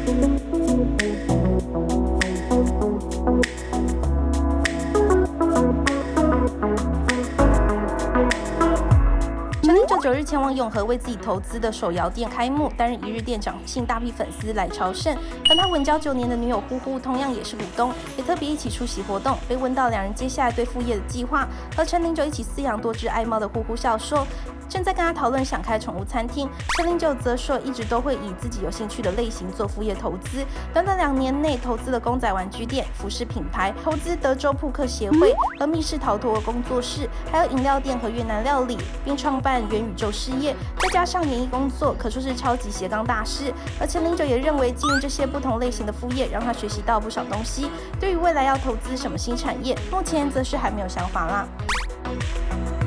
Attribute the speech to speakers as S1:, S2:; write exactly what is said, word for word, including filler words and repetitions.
S1: 陈零九九日前往永和为自己投资的手摇店开幕，担任一日店长，吸引大批粉丝来朝圣。和他稳交九年的女友呼呼，同样也是股东，也特别一起出席活动。被问到两人接下来对副业的计划，和陈零九一起饲养多只爱猫的呼呼笑说，正在跟他讨论想开宠物餐厅。陈零九则说，一直都会以自己有兴趣的类型做副业投资。短短两年内，投资了公仔玩具店、服饰品牌，投资德州扑克协会和密室逃脱工作室，还有饮料店和越南料理，并创办元宇宙事业，再加上演艺工作，可说是超级斜杠大师。而陈零九也认为，经营这些不同类型的副业，让他学习到不少东西。对于未来要投资什么新产业，目前则是还没有想法啦。